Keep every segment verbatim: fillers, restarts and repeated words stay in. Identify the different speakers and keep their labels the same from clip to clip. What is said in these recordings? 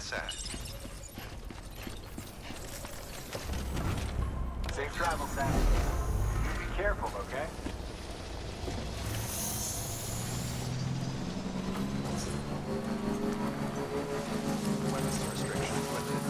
Speaker 1: set.
Speaker 2: Safe travel, Sam. Be careful, okay?
Speaker 1: Weapons restrictions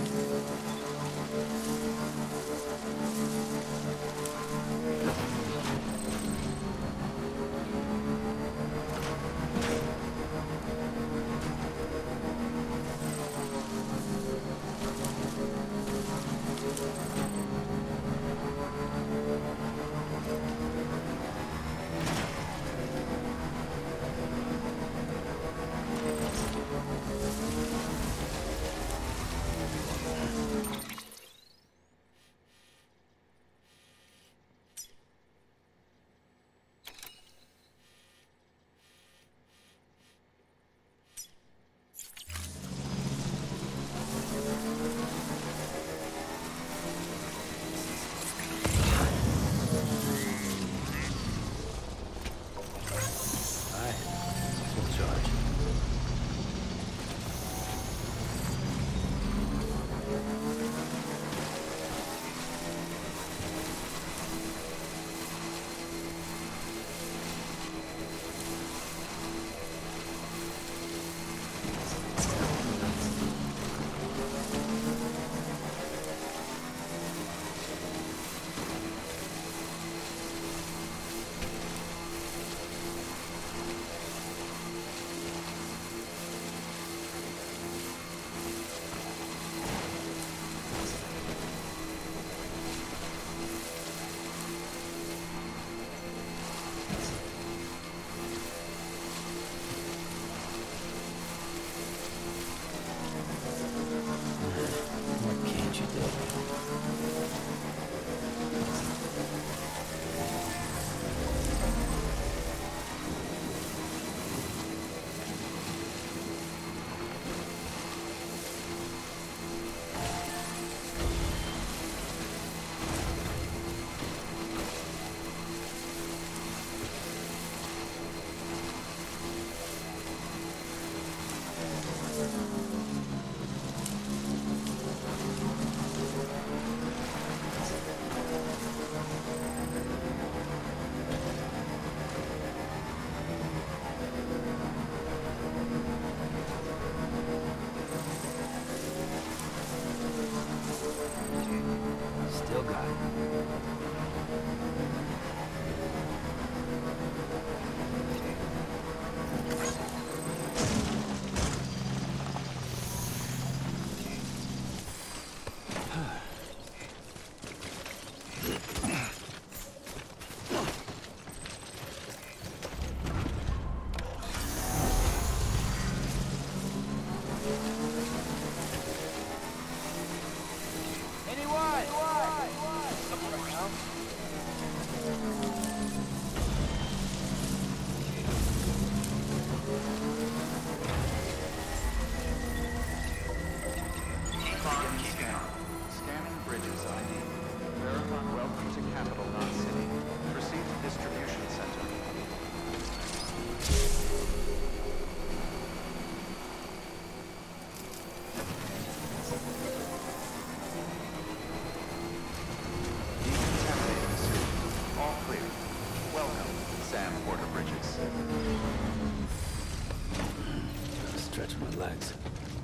Speaker 3: Still got it. Stretch my legs.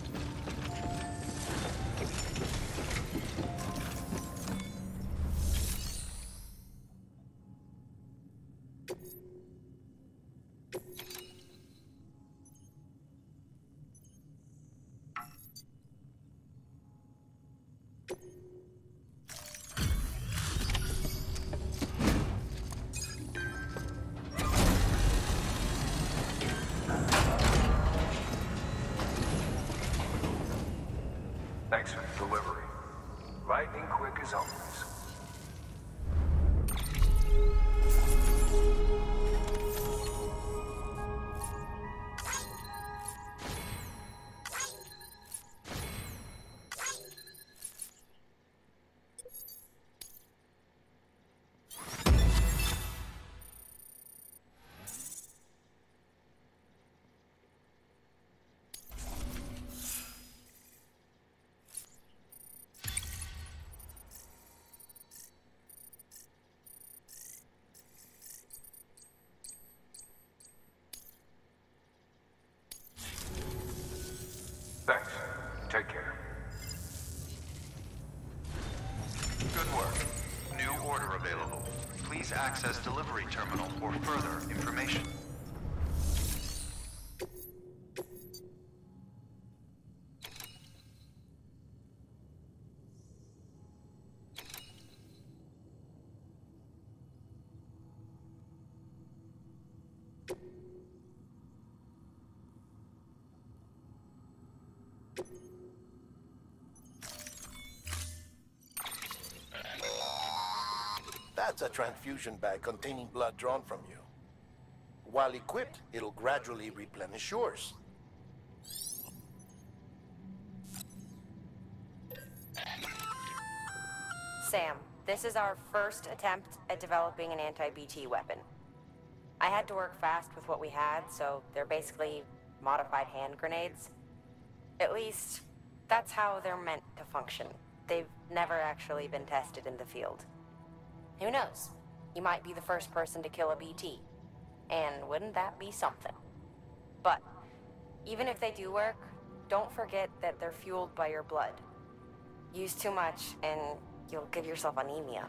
Speaker 2: Thanks for the delivery. Lightning quick as always.
Speaker 4: order available. Please access delivery terminal for further information.
Speaker 5: That's a transfusion bag containing blood drawn from you. While equipped, it'll gradually replenish yours.
Speaker 6: Sam, this is our first attempt at developing an anti-B T weapon. I had to work fast with what we had, so they're basically modified hand grenades. At least, that's how they're meant to function. They've never actually been tested in the field. Who knows? You might be the first person to kill a B T. And wouldn't that be something? But, even if they do work, don't forget that they're fueled by your blood. Use too much, and you'll give yourself anemia.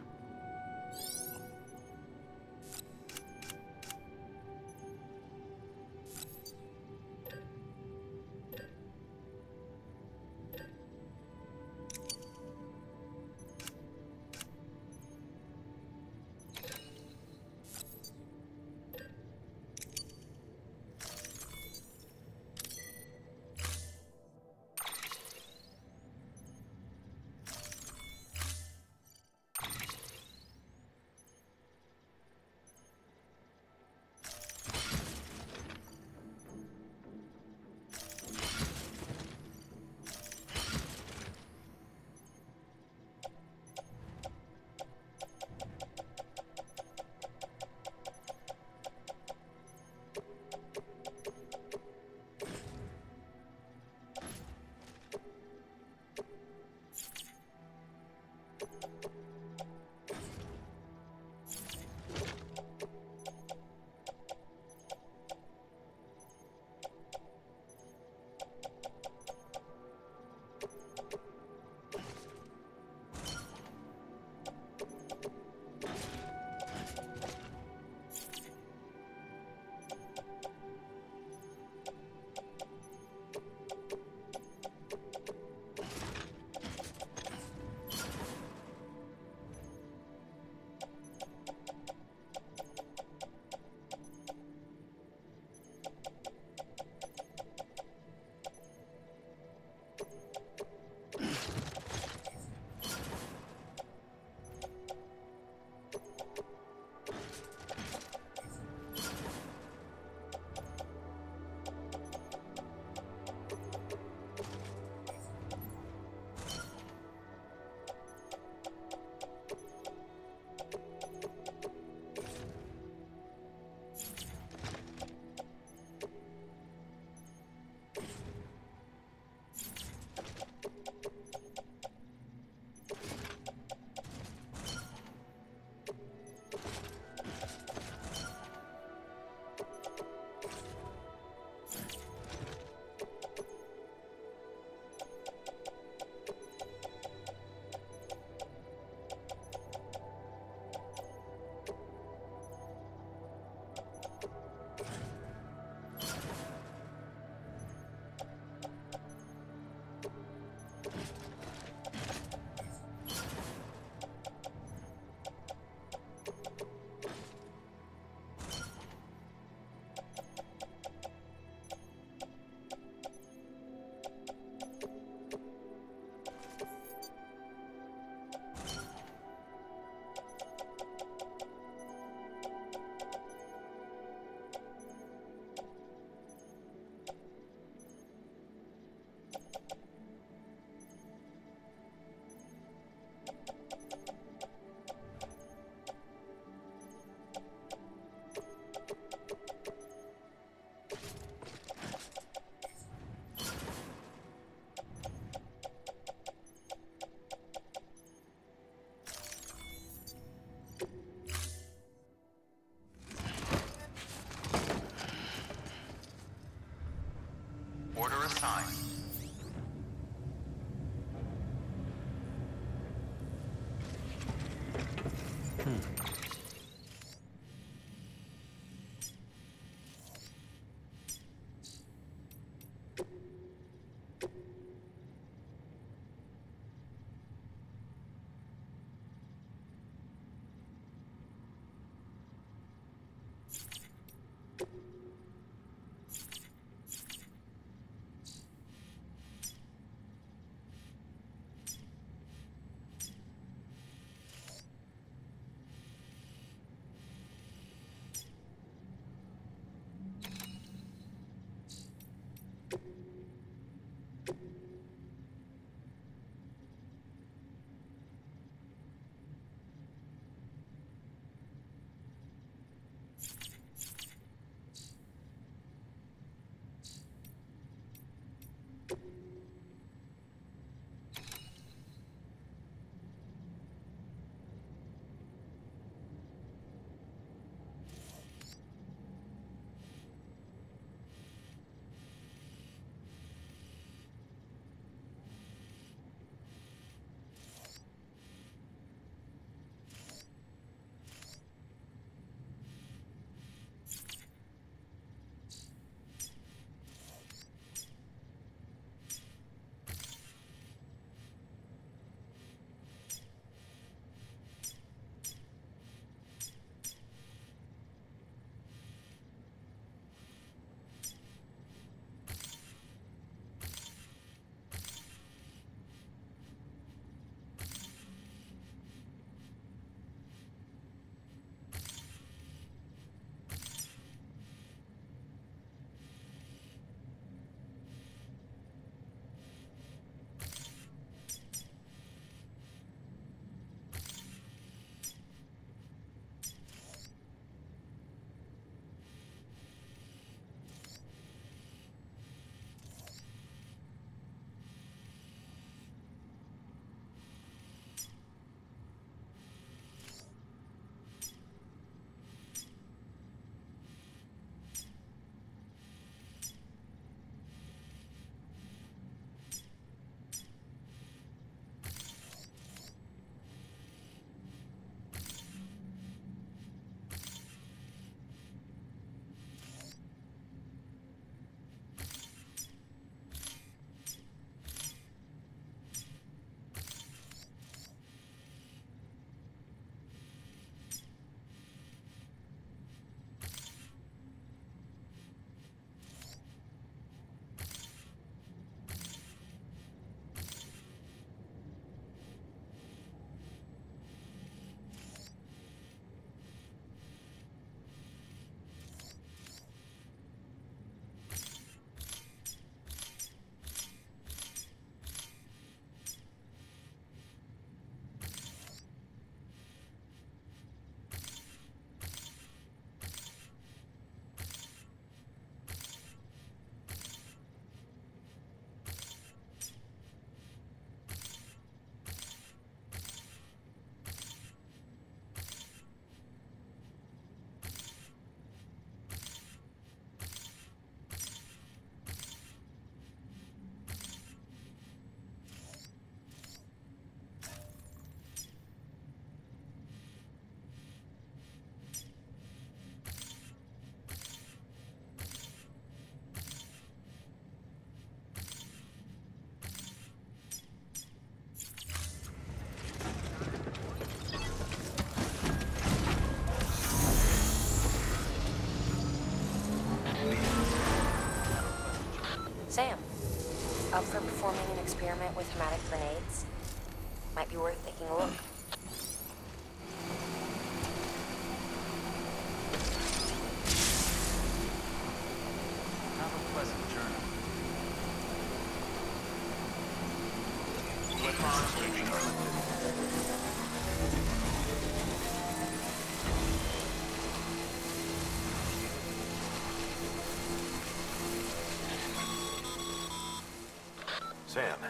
Speaker 6: Up for performing an experiment with hematic grenades? Might be worth taking a look.
Speaker 4: Have a pleasant journey. Electronic streaming are lifted.
Speaker 7: Sam.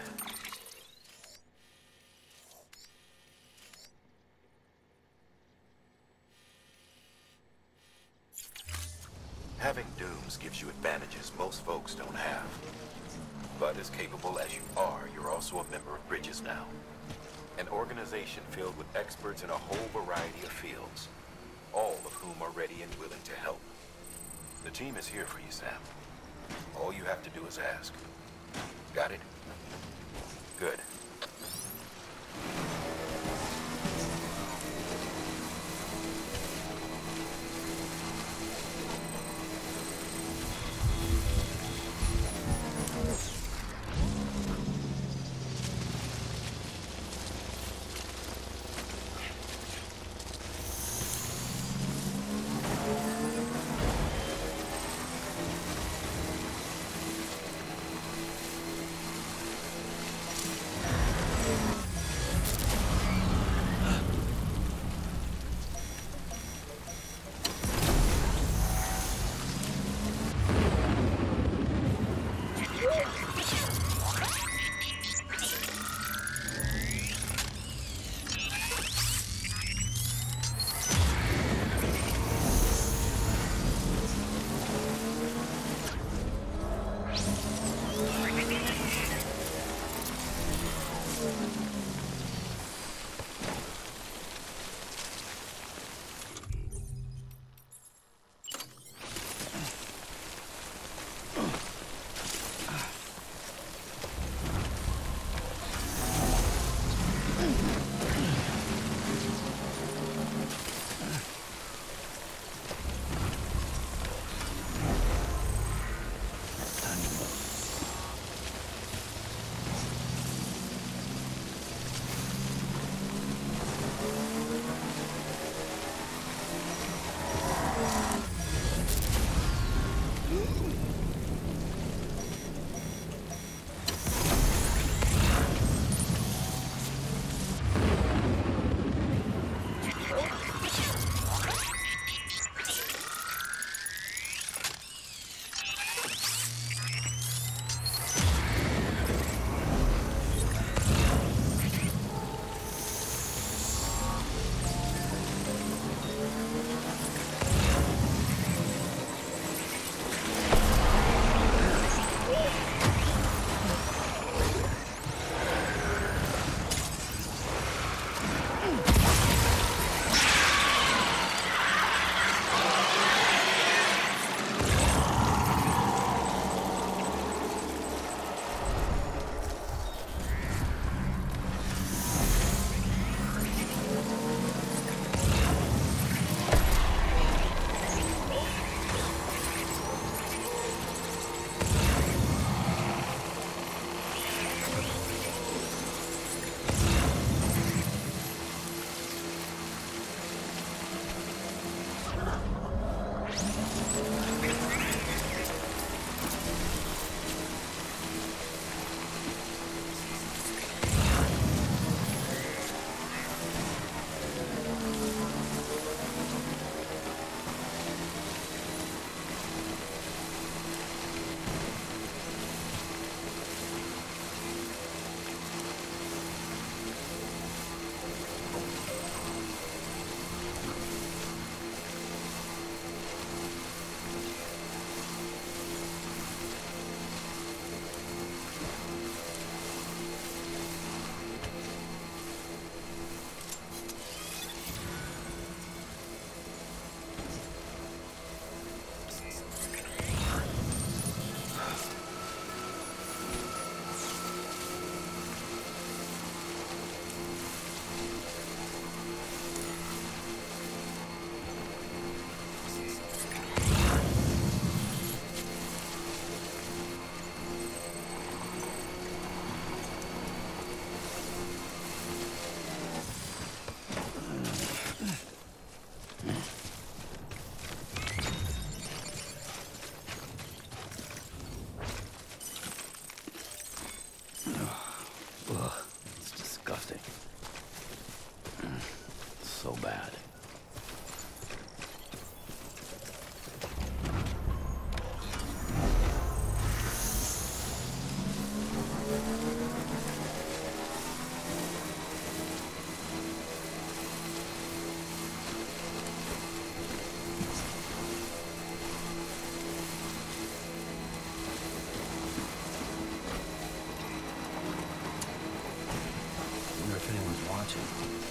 Speaker 7: Having Dooms gives you advantages most folks don't have. But as capable as you are, you're also a member of Bridges now. An organization filled with experts in a whole variety of fields, all of whom are ready and willing to help. The team is here for you, Sam. All you have to do is ask. Got it? Good.
Speaker 3: if anyone's watching.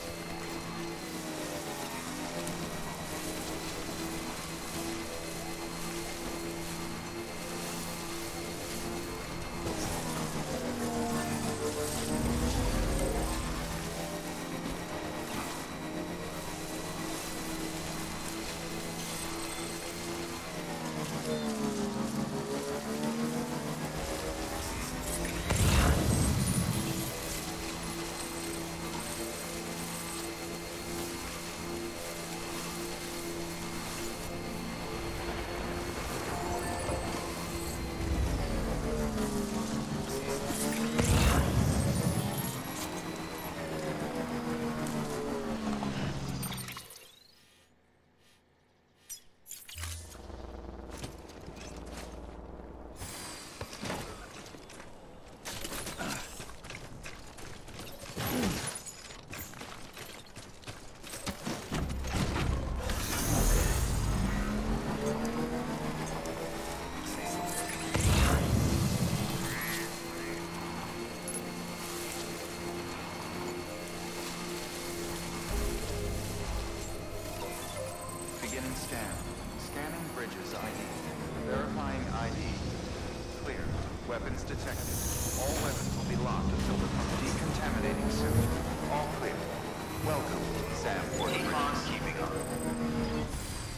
Speaker 4: Beginning scan. Scanning Bridges I D. Verifying I D. Clear. Weapons detected. All weapons will be locked until the decontaminating suit. All clear. Welcome, Sam. Keep on keeping on.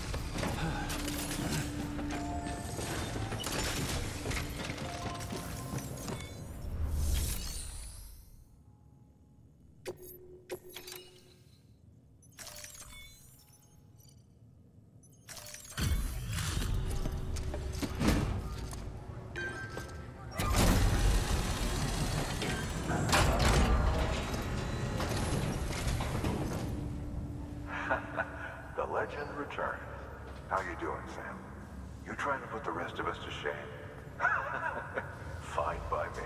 Speaker 8: The legend returns. How you doing, Sam? You trying to put the rest of us to shame? Fine by me.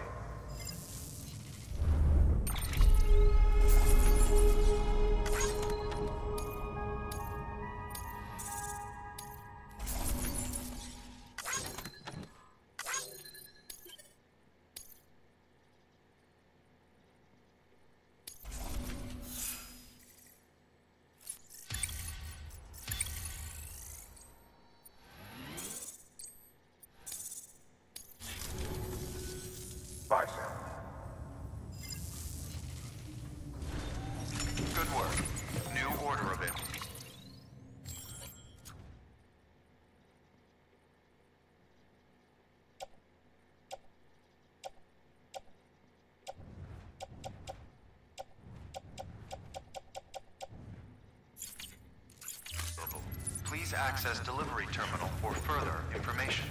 Speaker 8: Bye, Sam.
Speaker 4: Good work. New order available. Please access delivery terminal for further information.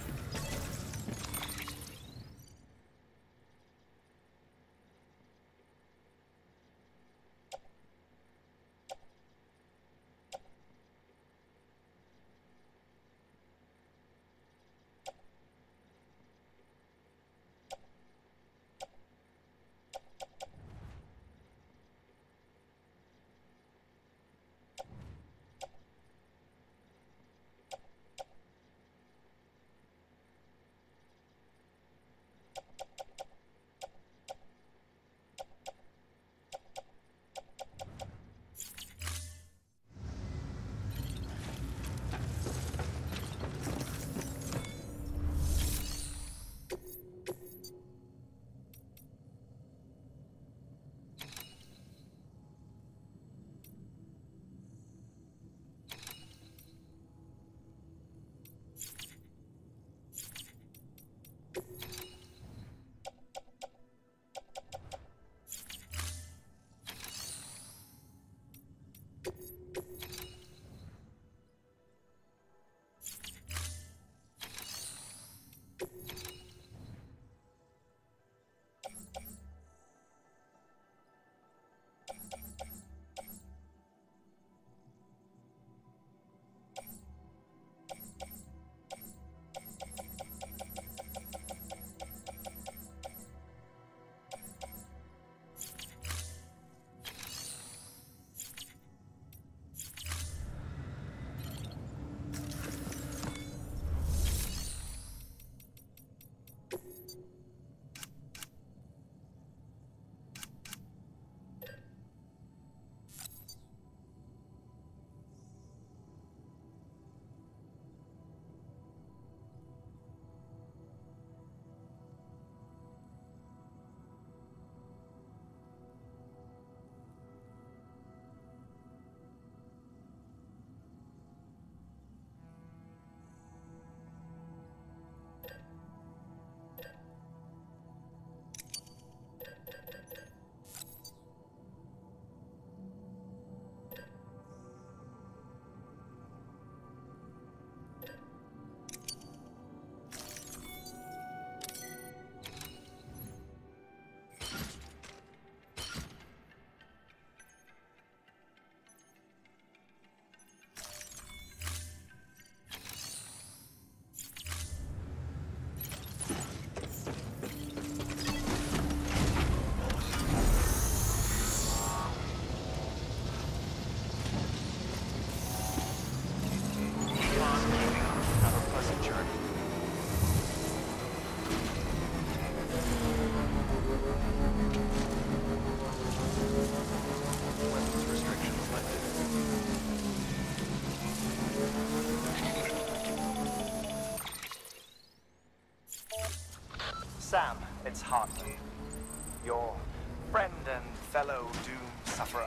Speaker 1: Hartman, your friend and fellow doom sufferer.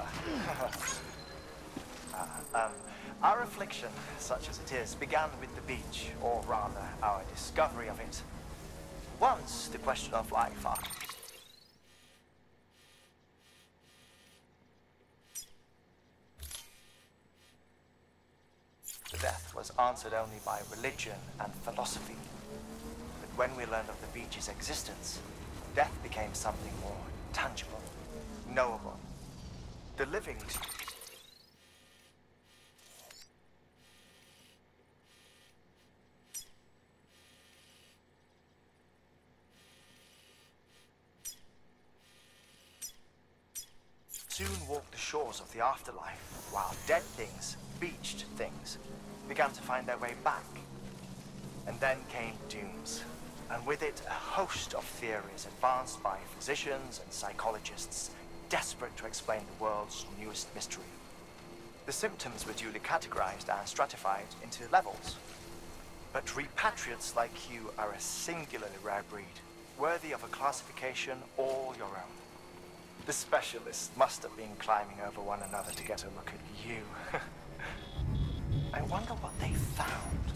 Speaker 1: uh, um, our affliction, such as it is, began with the beach, or rather, our discovery of it. Once the question of life, uh, the death was answered only by religion and philosophy. But when we learned of the beach's existence, death became something more tangible, knowable. The living soon walked the shores of the afterlife, while dead things, beached things, began to find their way back. And then came Dooms, and with it a host of theories advanced by physicians and psychologists, desperate to explain the world's newest mystery. The symptoms were duly categorized and stratified into levels. But repatriates like you are a singularly rare breed, worthy of a classification all your own. The specialists must have been climbing over one another to get a look at you. I wonder what they found.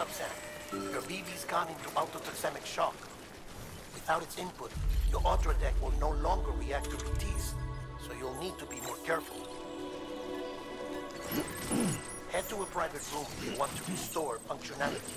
Speaker 5: up, Sam. Your B B's gone into autotoxemic shock. Without its input, your Ultra deck will no longer react to B Ts, so you'll need to be more careful. Head to a private room if you want to restore functionality.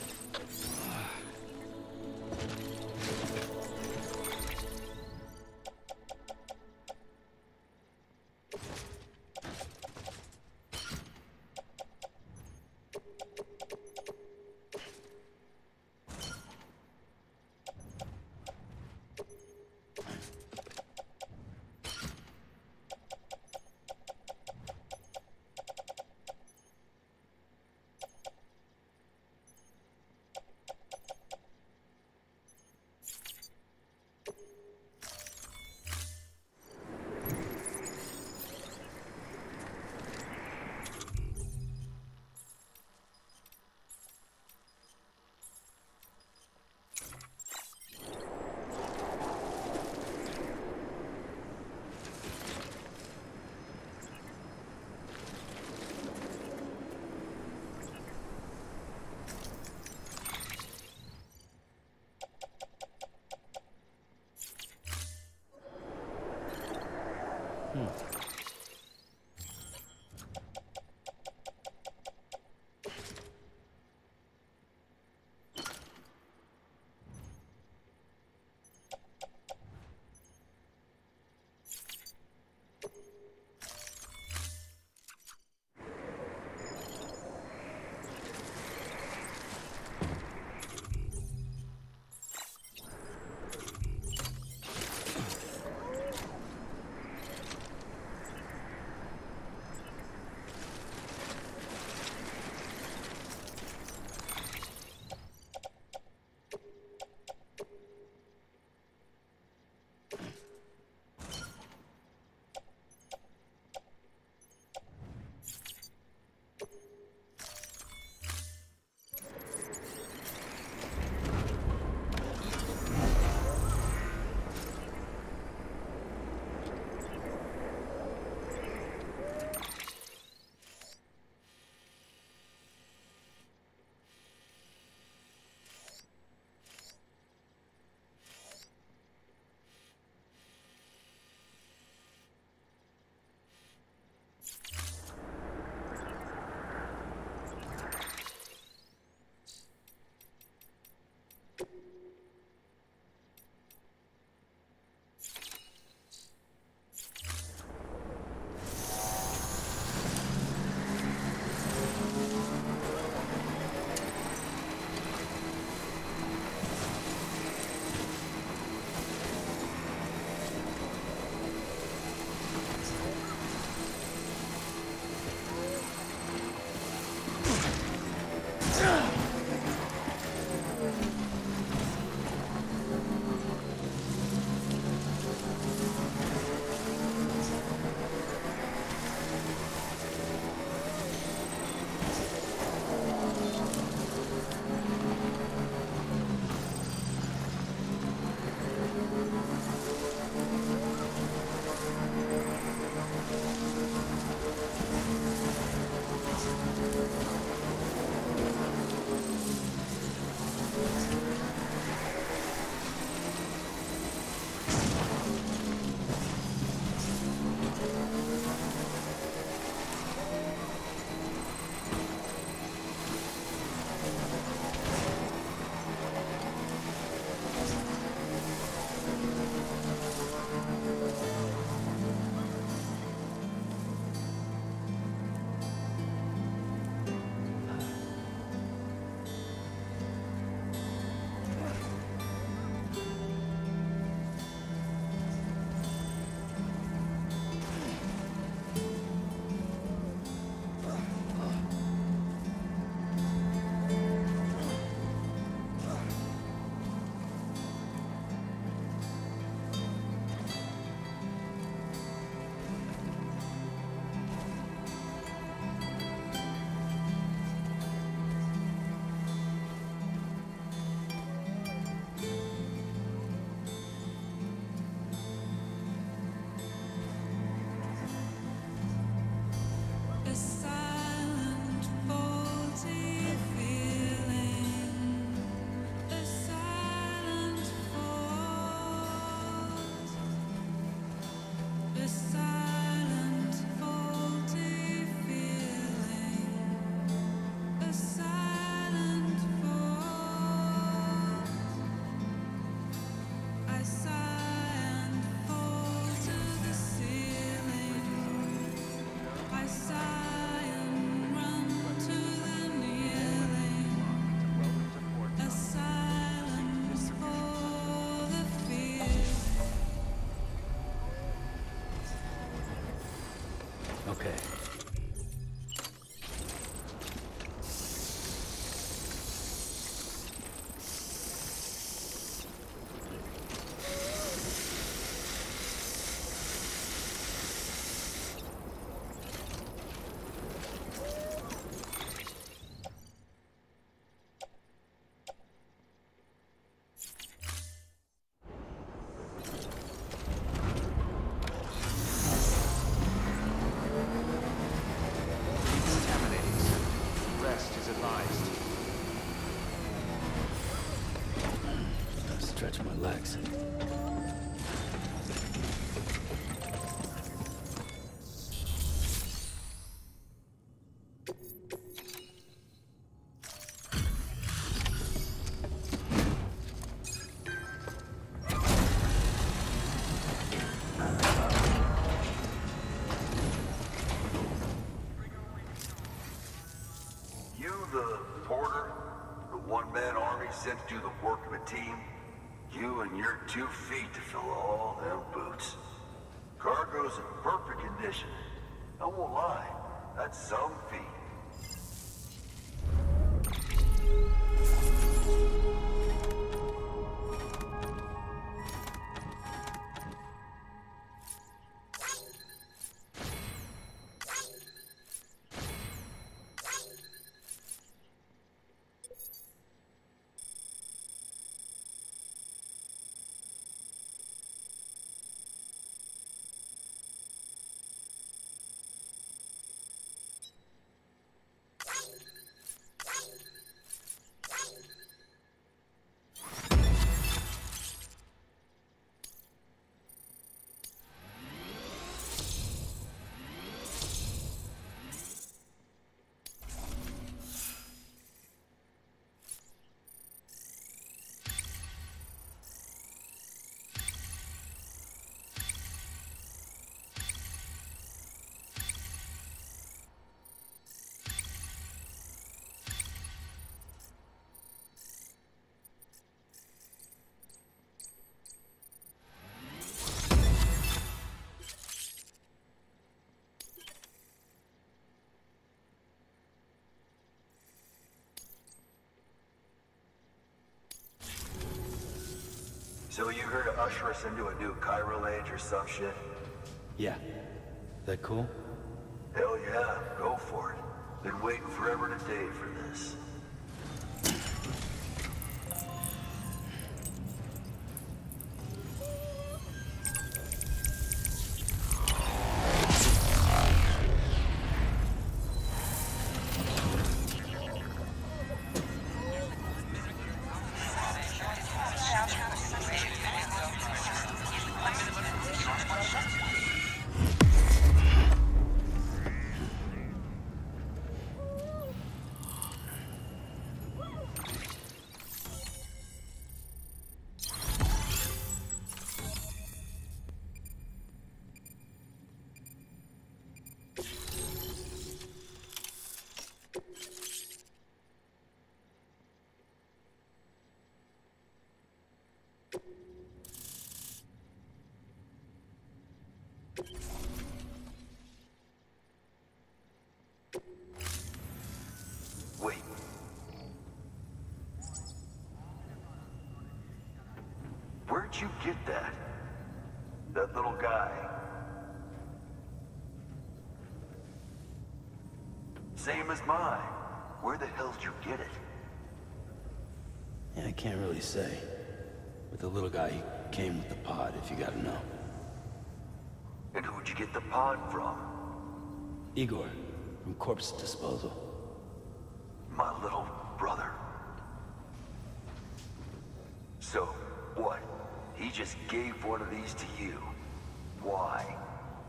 Speaker 3: stretch my legs.
Speaker 8: Sent to do the work of a team, you and your two feet to fill all them boots. Cargo's in perfect condition. I won't lie, that's some feat. So you here to usher us into a new chiral age or some shit?
Speaker 3: Yeah. That cool?
Speaker 8: Hell yeah, go for it. Been waiting forever today for this. Wait. Where'd you get that? That little guy? Same as mine. Where the hell did you get it?
Speaker 3: Yeah, I can't really say. But the little guy, he came with the pod, if you gotta know.
Speaker 8: And who'd you get the pod from?
Speaker 3: Igor, from Corpse Disposal.
Speaker 8: My little brother. So, what? He just gave one of these to you. Why?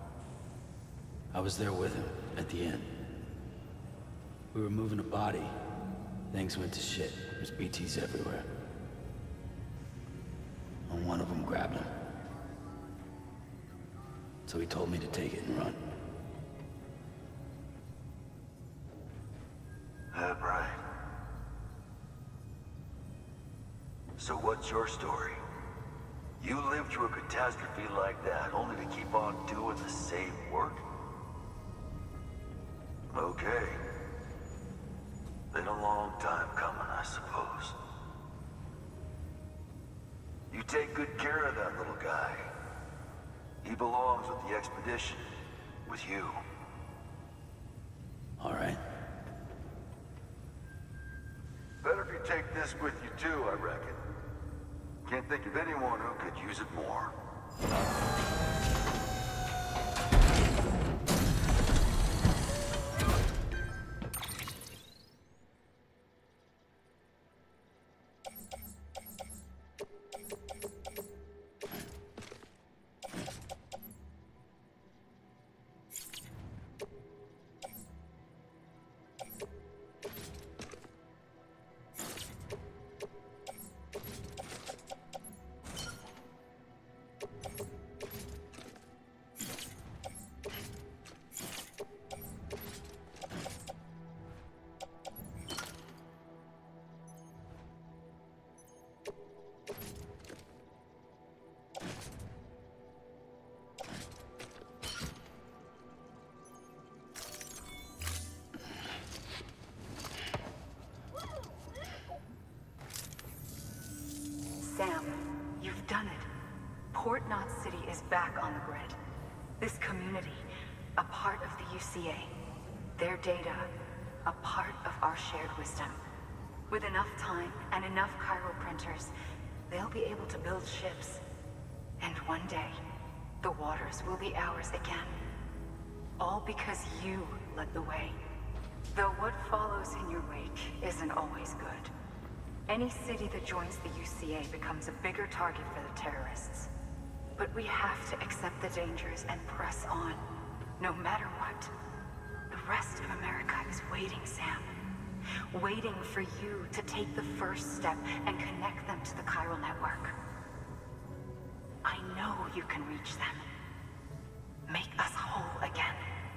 Speaker 3: I was there with him, at the end. We were moving a body. Things went to shit. There's B Ts everywhere. And one of them grabbed him. So he told me to take it and run.
Speaker 8: That right. So what's your story? You lived through a catastrophe like that, only to keep on doing the same work? Okay. Been a long time coming, I suppose. You take good care of that little guy. He belongs with the expedition, with you.
Speaker 3: All right.
Speaker 8: Better if you take this with you too, I reckon. Can't think of anyone who could use it more.
Speaker 9: You've done it. Port Knot City is back on the grid. This community, a part of the U C A. Their data, a part of our shared wisdom. With enough time and enough Chiral printers, they'll be able to build ships. And one day, the waters will be ours again. All because you led the way. Though what follows in your wake isn't always good. Any city that joins the U C A becomes a bigger target for the terrorists. But we have to accept the dangers and press on, no matter what. The rest of America is waiting, Sam. Waiting for you to take the first step and connect them to the Chiral network. I know you can reach them. Make us whole again.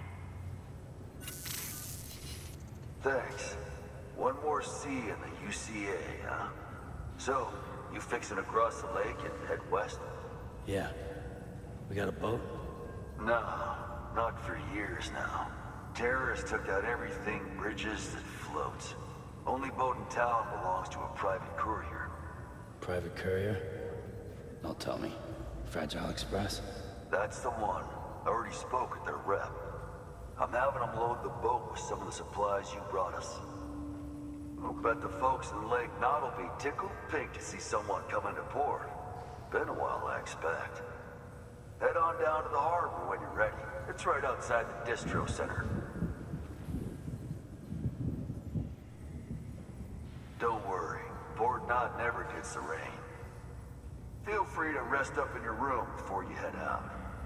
Speaker 8: Thanks. One more C in the U C A, huh? So, you fixing to cross the lake and head west?
Speaker 3: Yeah. We got a boat?
Speaker 8: No, not for years now. Terrorists took out everything bridges that floats. Only boat in town belongs to a private courier.
Speaker 3: Private courier? Don't tell me. Fragile Express?
Speaker 8: That's the one. I already spoke with their rep. I'm having them load the boat with some of the supplies you brought us. I'll bet the folks in Lake Knot will be tickled pink to see someone come into port. Been a while, I expect. Head on down to the harbor when you're ready. It's right outside the distro center. Don't worry, Port Knot never gets the rain. Feel free to rest up in your room before you head out.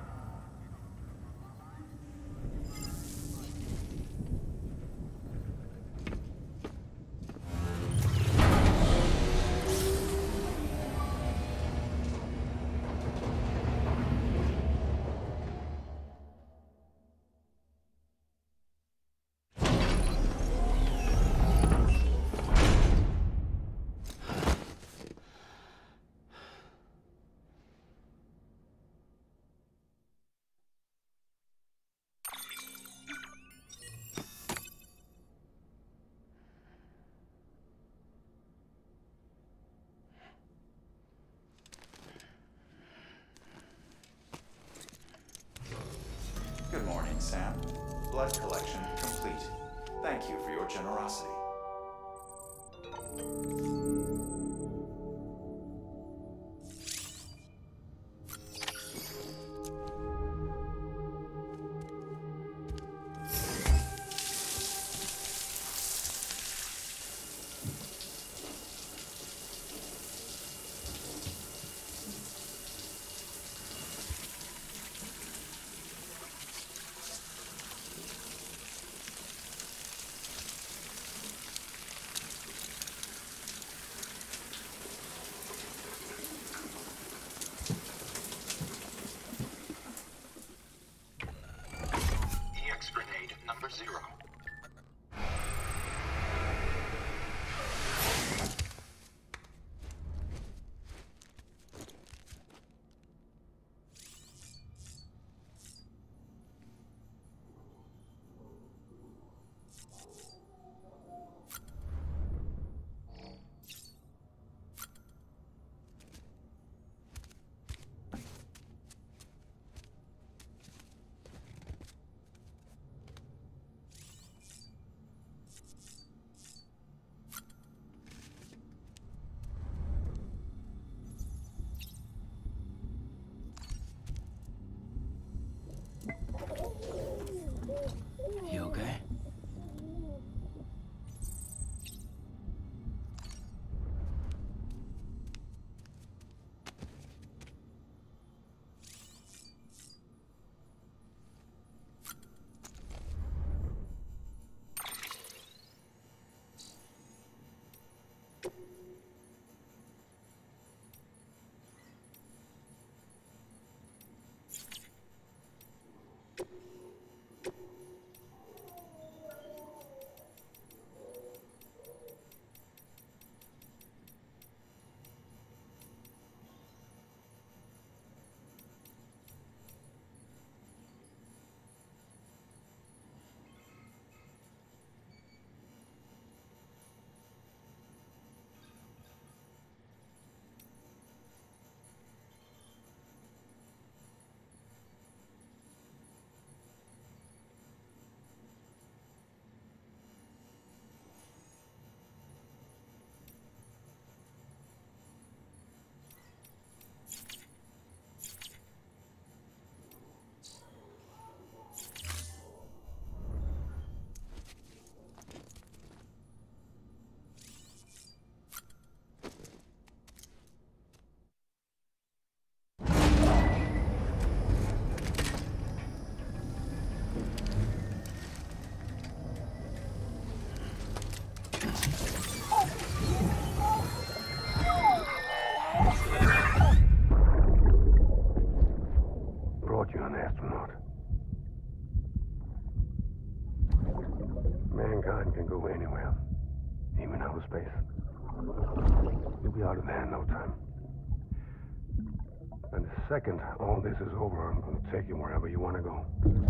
Speaker 4: Good morning, Sam. Blood collection complete. Thank you for your generosity.
Speaker 10: second all this is over, I'm gonna take you wherever you want to go.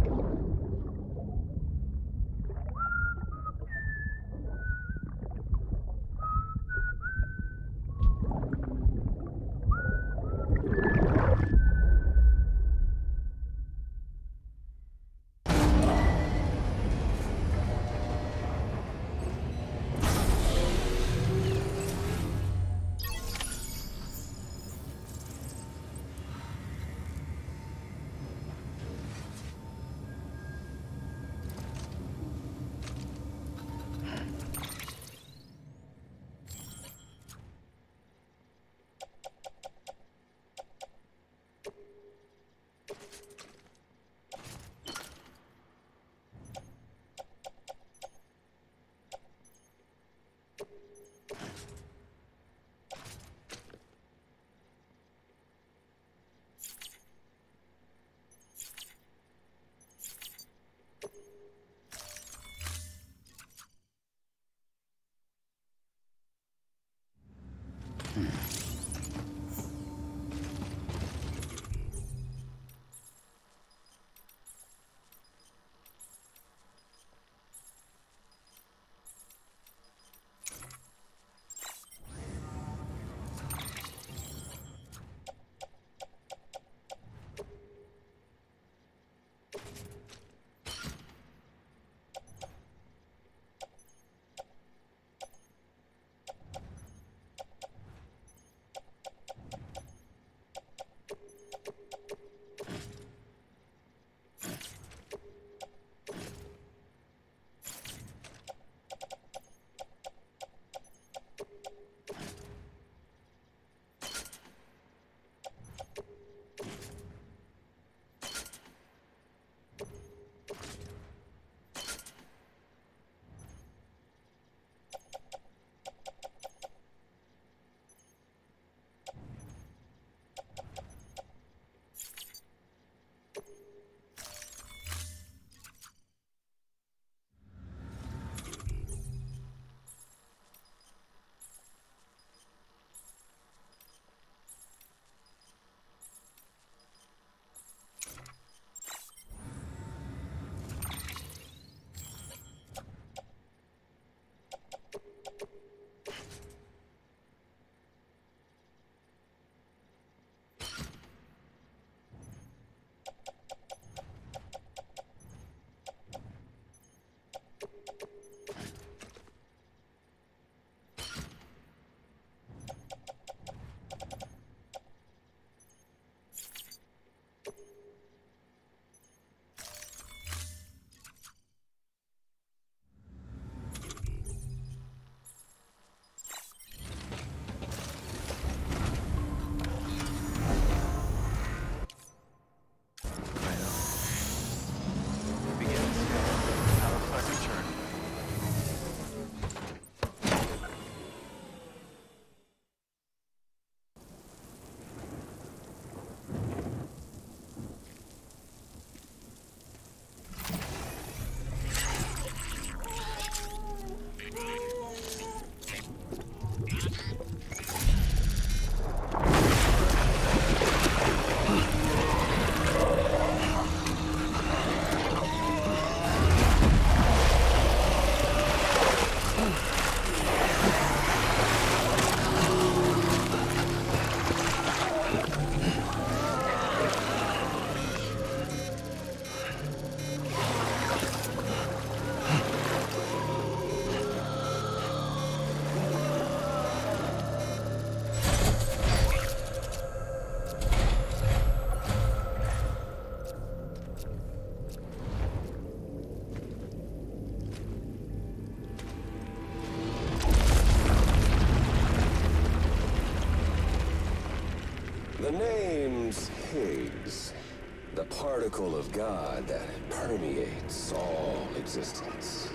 Speaker 11: The name's Higgs, the particle of God that permeates all existence.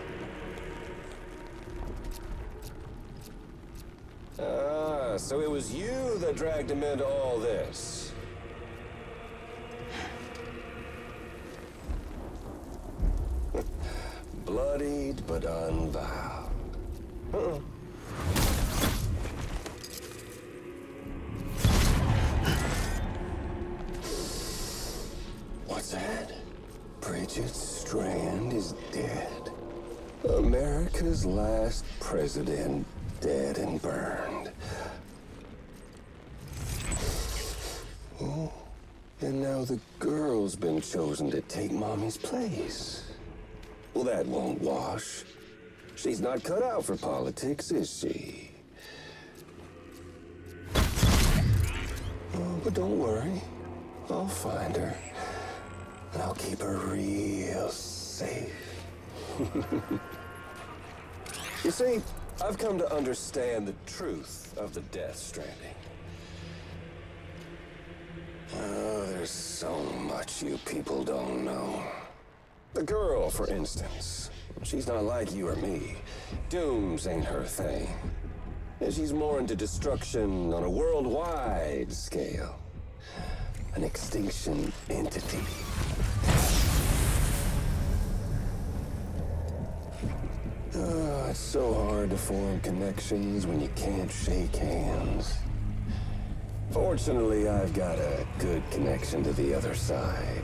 Speaker 11: Ah, so it was you that dragged him into all this. Bloodied but unvowed. Uh-uh. Bridget Strand is dead. America's last president dead and burned. Oh, and now the girl's been chosen to take Mommy's place. Well, that won't wash. She's not cut out for politics, is she? Oh, but don't worry. I'll find her. And I'll keep her real safe. You see, I've come to understand the truth of the Death Stranding. Oh, there's so much you people don't know. The girl, for instance. She's not like you or me. Dooms ain't her thing. And she's more into destruction on a worldwide scale. An extinction entity. Oh, it's so hard to form connections when you can't shake hands. Fortunately, I've got a good connection to the other side.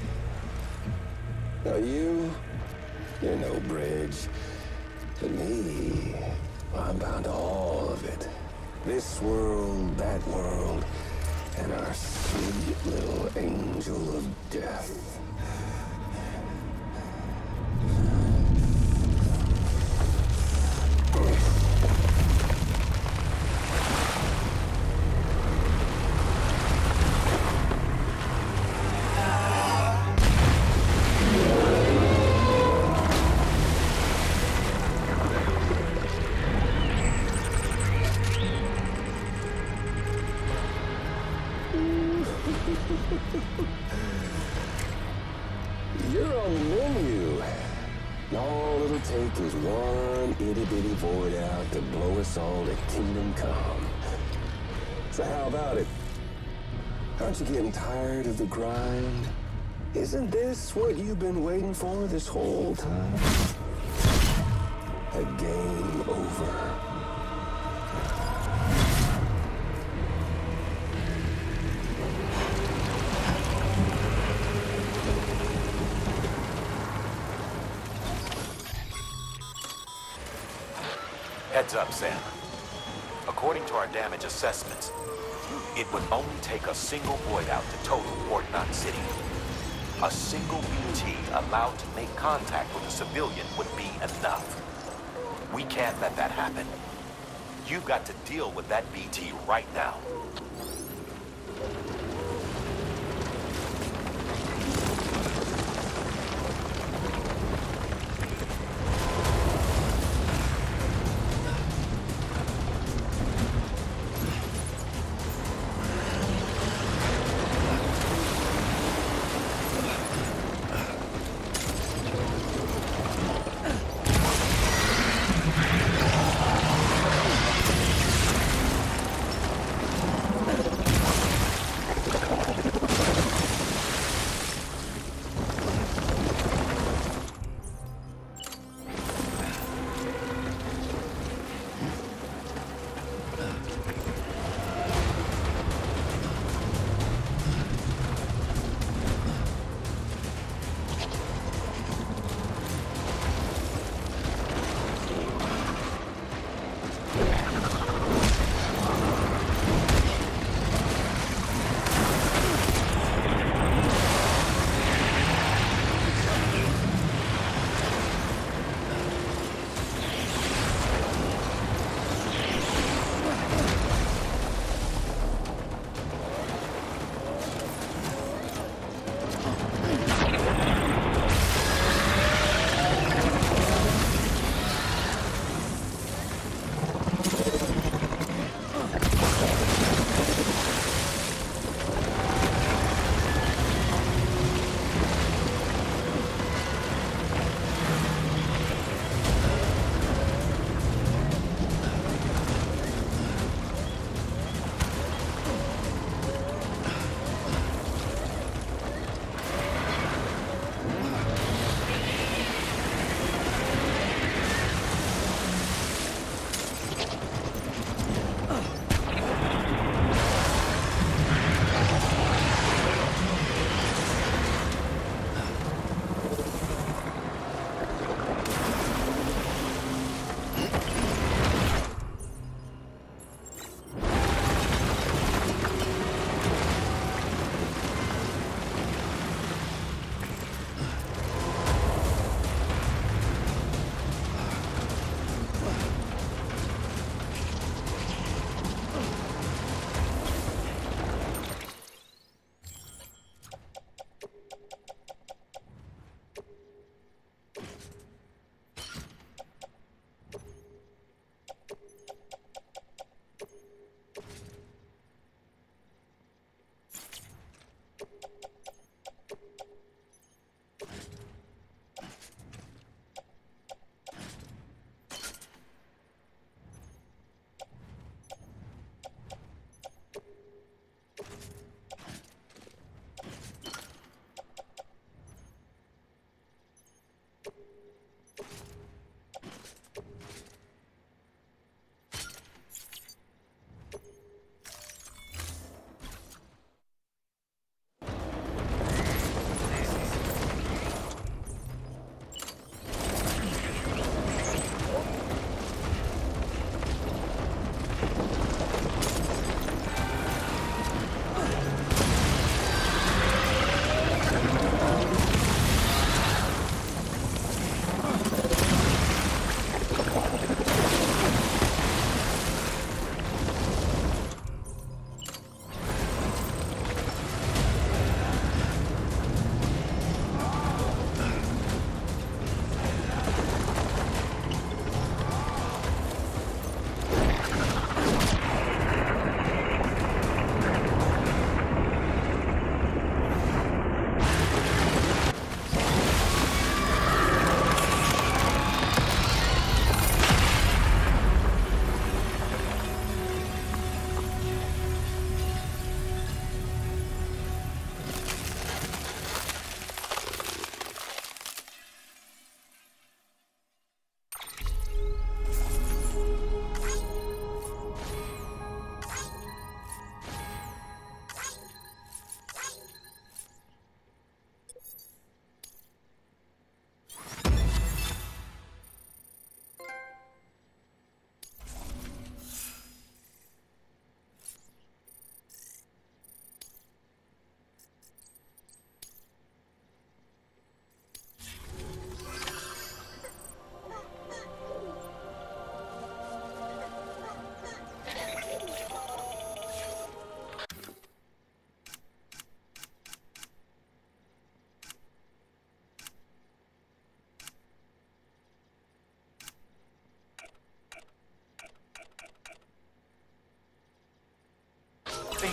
Speaker 11: Now you, you're no bridge. But me, I'm bound to all of it. This world, that world, and our sweet little angel of death. You're on the menu. All it'll take is one itty-bitty void out to blow us all to kingdom come. So how about it? Aren't you getting tired of the grind? Isn't this what you've been waiting for this whole time? A game over.
Speaker 7: Heads up, Sam. According to our damage assessments, it would only take a single void out to total Port Knot City. A single B T allowed to make contact with a civilian would be enough. We can't let that happen. You've got to deal with that B T right now.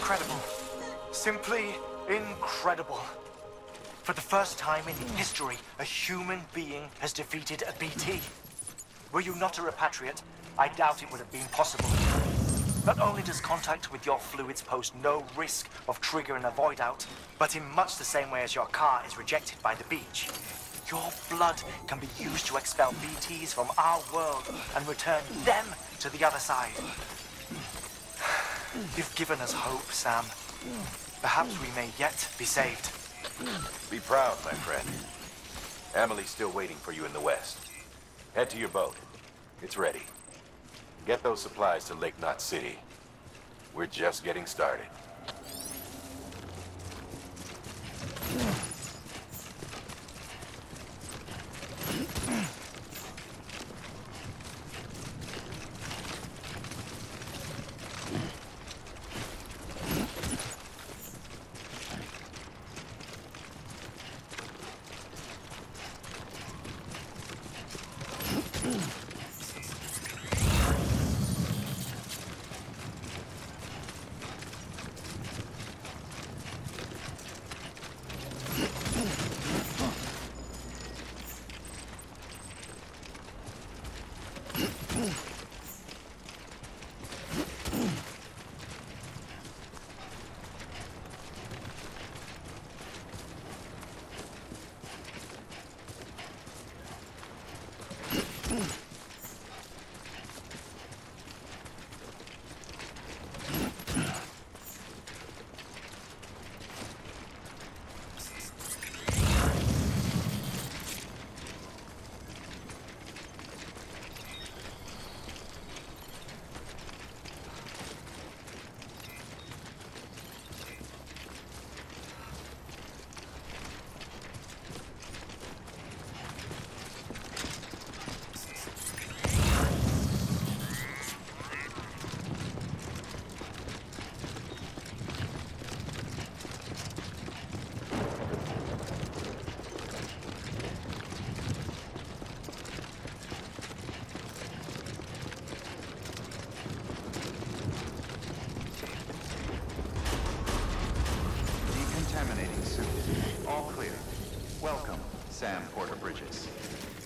Speaker 1: incredible. Simply incredible. For the first time in history, a human being has defeated a B T. Were you not a repatriate, I doubt it would have been possible. Not only does contact with your fluids pose no risk of triggering a void out, but in much the same way as your car is rejected by the beach, your blood can be used to expel B Ts from our world and return them to the other side. You've given us hope, Sam. Perhaps we may yet be saved.
Speaker 7: Be proud, my friend. Amelie's still waiting for you in the west. Head to your boat. It's ready. Get those supplies to Lake Knot City. We're just getting started.
Speaker 4: All clear. Welcome, Sam Porter Bridges.